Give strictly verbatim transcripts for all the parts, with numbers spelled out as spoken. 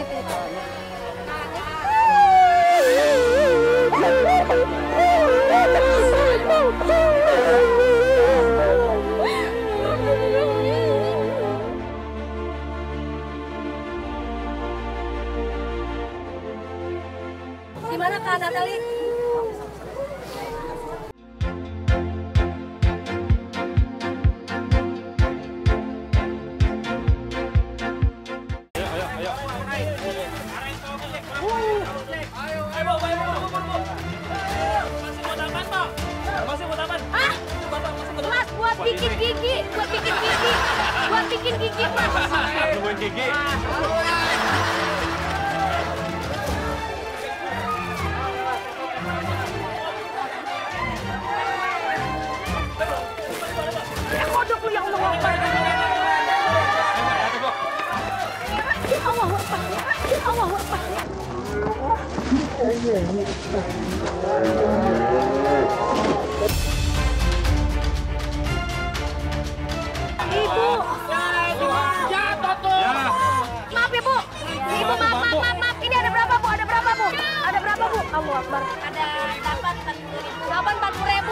Gimana Kak Natali? Bikin gigi, buat bikin gigi, buat bikin gigi, Mas. Nungguin gigi. Eh, kodok lu ya Allah. Ya Allah, ya Allah. Ibu, maaf ya Bu, Ibu maaf, maaf, maaf, maaf. Ini ada berapa Bu? Ada berapa Bu? Ada berapa Bu? Allahu Akbar. Ada delapan empat puluh ribu.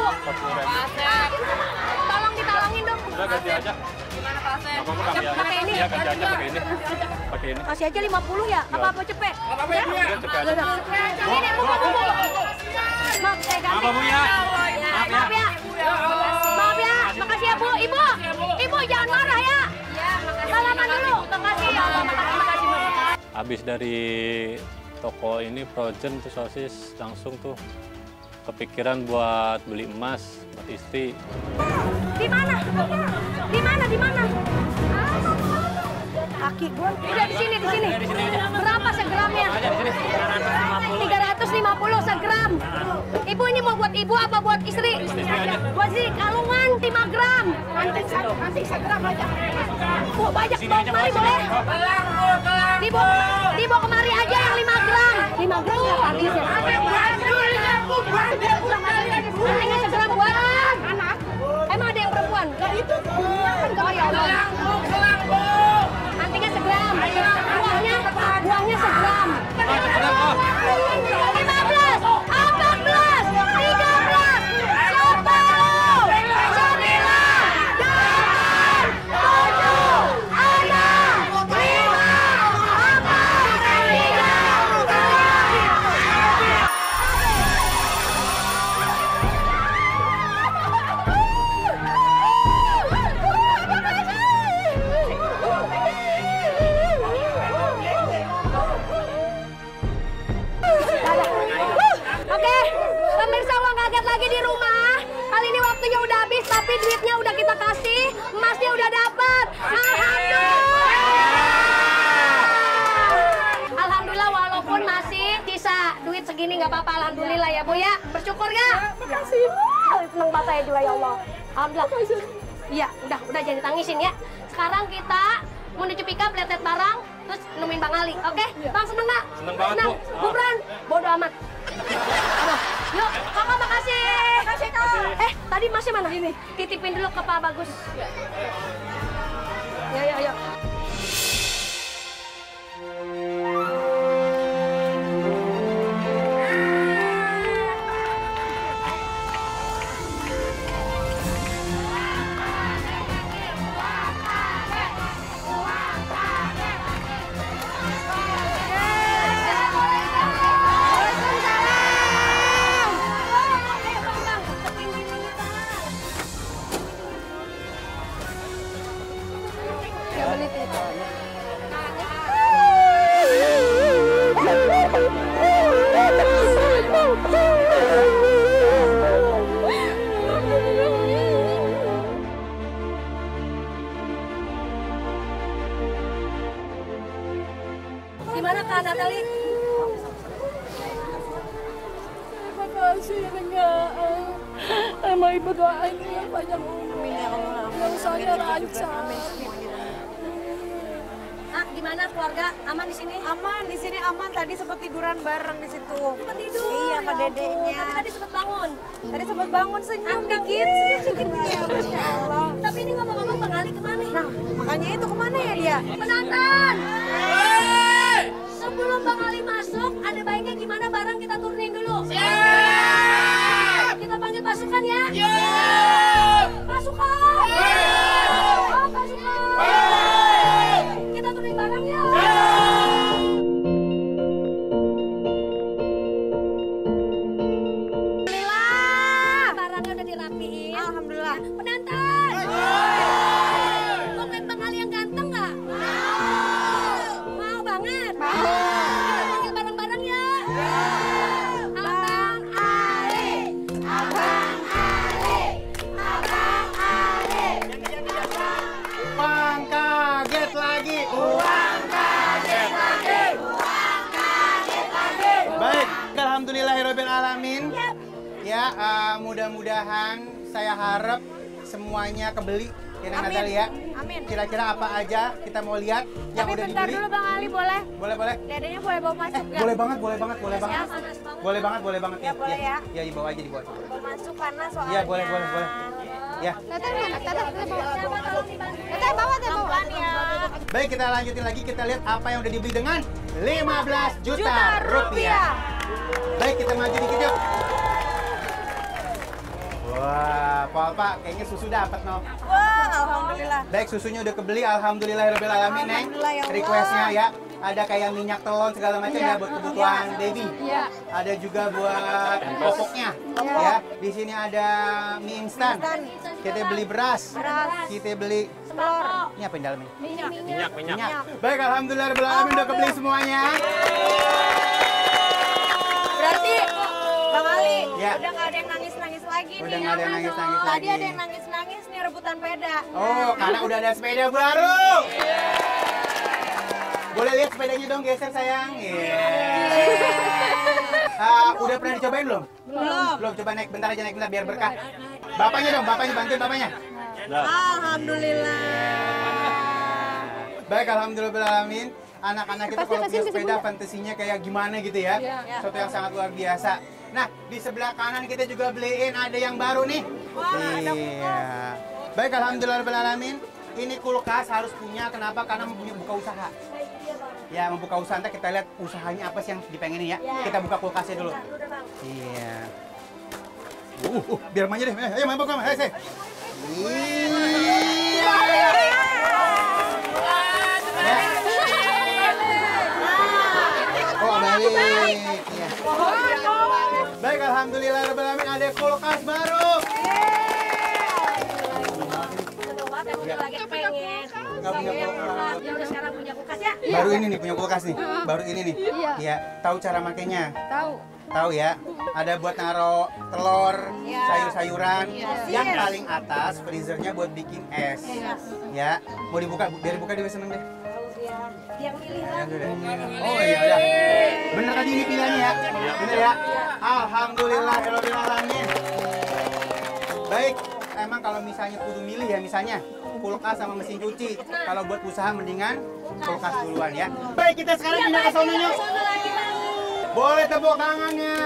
Tolong ditolongin dong. Udah ganti aja. Gimana Pak Asep? Apa-apa kami aja. Pakai ini? Iya, ganti aja pakai ini. Pakai ini. Kasih aja lima puluh ya? Apa apa cepet? Apa-apa ya, Bu ya? Cepet aja. Ini Bu, Bu, Bu. Maaf, saya ganti. Apa Bu ya? Maaf ya. Maaf ya. Makasih ya Bu. Ibu, Ibu jangan marah ya. Salaman dulu. Makasih ya Allah. Makasih, makasih. Habis dari toko ini Frozen tuh sosis langsung tuh kepikiran buat beli emas buat istri. Di mana? Di mana? Di mana? Kaki gua. Udah di sini, di sini. Berapa segramnya? tiga ratus lima puluh segram. Ibu ini mau buat ibu apa buat istri? Buat istri, kalungan lima gram. Nanti nanti segram aja. Mau banyak bawa kemari boleh? Dibawa, dibawa kemari aja yang lima gram. lima gram nggak habis ya? Antingnya segram buat anak. Emang ada yang perempuan? Oh ya Allah. Antingnya segram. Buahnya, buahnya segram. lima belas, empat belas, tiga belas, sepuluh, sembilan, delapan, tujuh, enam, lima, empat, tiga, Oke, pemirsa uang kaget lagi di rumah. Kali ini waktunya udah habis, tapi duitnya udah kita kasih, emasnya udah dapat. Alhamdulillah. Alhamdulillah walaupun masih sisa duit segini nggak apa-apa. Alhamdulillah ya Bu ya. Bersyukur ya. Makasih. Seneng banget saya juga ya Allah. Alhamdulillah. Iya, udah udah jangan tangisin ya. Sekarang kita menuju pick-up, lihat-lihat barang, terus nemuin Bang Ali. Oke? Bang seneng nggak? Seneng banget, Bu. Bu Bran, bodo amat. Aduh, yuk, kakak makasih. Makasih, Kak. Eh, tadi masih mana? Ini. Titipin dulu ke Pak Bagus. Ya, ya, ya. Gimana Kak Natali? Terima kasih enggak. Emang ibu doain ya banyak umur. Yang saya lancar. Ah, gimana keluarga? Aman di sini? Aman, di sini aman. Tadi sempat tiduran bareng di situ. Sempat tidur. Iya, Pak Ya Dedeknya. ampun. Tadi sempat bangun. Tadi sempat bangun senyum Ah, dikit, senyum dikit. Iya, Masya Allah. Tapi ini ngomong-ngomong Bang Ali kemana? Nah, makanya itu kemana ya dia? Penonton! Alhamdulillah. Barangnya udah dirapiin. Alhamdulillah. Penantan. Mau ngeliat Bang Ali yang ganteng nggak? Mau banget. Kita panggil bareng-bareng ya. Abang Ali, Abang Ali, Abang Ali. Uang kaget lagi. Uang kaget lagi. Uang kaget lagi. Baik, alhamdulillahirabbil alamin. Ya, uh, mudah-mudahan saya harap semuanya kebeli ya Neng Natalia. Amin. Kira-kira apa aja kita mau lihat yang Tapi udah bentar dibeli. dulu Bang Ali, boleh? Boleh, boleh. Dedenya boleh bawa masuk Eh, nggak? boleh banget, boleh banget, boleh banget. Panas banget. Boleh banget, boleh banget Ya, boleh ya. Ya, dibawa aja dibawa. Bawa masuk karena soalnya. Iya, boleh, boleh, boleh. Ya. Teteh mana? Teteh, teteh bawa. Tolong dibantu. Teteh bawa, teteh bawa. Pelan ya. Baik, kita lanjutin lagi, kita lihat apa yang udah dibeli dengan lima belas juta Juta rupiah. rupiah. Baik, kita maju dikit yuk. Wah, Pak, Pak, kayaknya susu dapat, no. Wah, alhamdulillah. Baik, susunya udah kebeli, alhamdulillahirabbil alamin, Neng. Alhamdulillah, ya Allah. Requestnya ya, ada kayak minyak telon segala macam ya buat kebutuhan baby. Iya. Ada juga buat popoknya. Ya, di sini ada mie instan. Instan. Kita beli beras. Beras. Kita beli Telur. ini apa yang dalamnya? Minyak. Minyak, minyak. Minyak. Baik, alhamdulillahirabbil alamin udah kebeli semuanya. Berarti Bang Ali, Ya. udah nggak ada yang nangis-nangis lagi Udah nih. nggak ada yang nangis-nangis Tadi lagi. ada yang nangis-nangis nih rebutan peda. Oh, karena udah ada sepeda baru. Boleh lihat sepedanya dong, geser sayang. Iya. Ah, udah pernah dicobain belum? Belum. Belum, coba naik bentar aja, naik bentar biar berkah. Bapaknya dong, bapaknya bantuin bapaknya. Nah, Alhamdulillah. Baik, alhamdulillahirrahmanirrahim. Anak-anak itu kalau punya sepeda fantasinya kayak gimana gitu ya. Sesuatu yang sangat luar biasa. Nah, di sebelah kanan kita juga beliin ada yang baru nih. Iya. Baik, alhamdulillahirrahmanirrahim. Ini kulkas harus punya, kenapa? Karena mau punya buka usaha. Ya, membuka usaha, nanti kita lihat usahanya apa sih yang dipengenin ya. Kita buka kulkasnya dulu. Iya. Uh, uh, biar manja deh. Ayo, main buka, ayo, ayo. Iya. Ya. Oh, balik. Iya. Baik, alhamdulillahirrahmanirrahim ada kulkas baru. Udah lagi pengen. Nggak punya Saya kulkas. ya udah sekarang punya kulkas ya. Baru ini nih punya kulkas nih. Baru ini nih. Iya. Iya, tahu cara makainya? Tahu. Tahu ya? Ada buat naro telur, Iya. sayur-sayuran. Iya. Yang paling atas freezernya buat bikin es. Ya, mau dibuka, biar dibuka dia seneng deh. Yang pilih Ya, udah. Oh iya udah. Bener tadi ini pilihannya ya? Bener ya? Alhamdulillahirrahmanirrahim. Baik, emang kalau misalnya kudu milih ya misalnya kulkas sama mesin cuci. Kalau buat usaha mendingan kulkas duluan ya. Baik, kita sekarang pindah ke sononya. Boleh tepuk tangannya.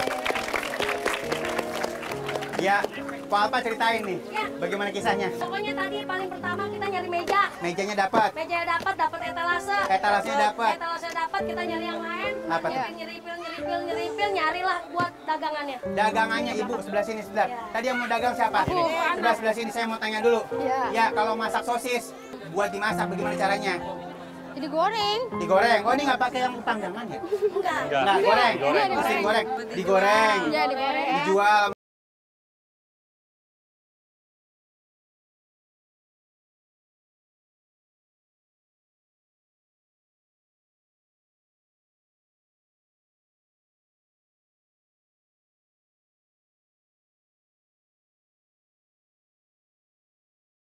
Ya, Pak Alpa ceritain nih, bagaimana kisahnya? Pokoknya tadi paling pertama kita nyari meja. Mejanya dapat, Meja dapat, dapat etalase. Etalasenya dapat. Etalase dapat, kita nyari yang lain. Apa tuh? Nyari nyeripil, nyeripil, nyeripil, nyarilah buat dagangannya. Dagangannya ibu sebelah sini sebelah. Tadi yang mau dagang siapa? Sebelah sebelah sini saya mau tanya dulu. Ya, kalau masak sosis buat dimasak bagaimana caranya? Jadi goreng. Digoreng. Oh, ini nggak pakai yang panggangan ya? Enggak. Nggak goreng. Digoreng. Mesin goreng. Digoreng. Ya digoreng. Dijual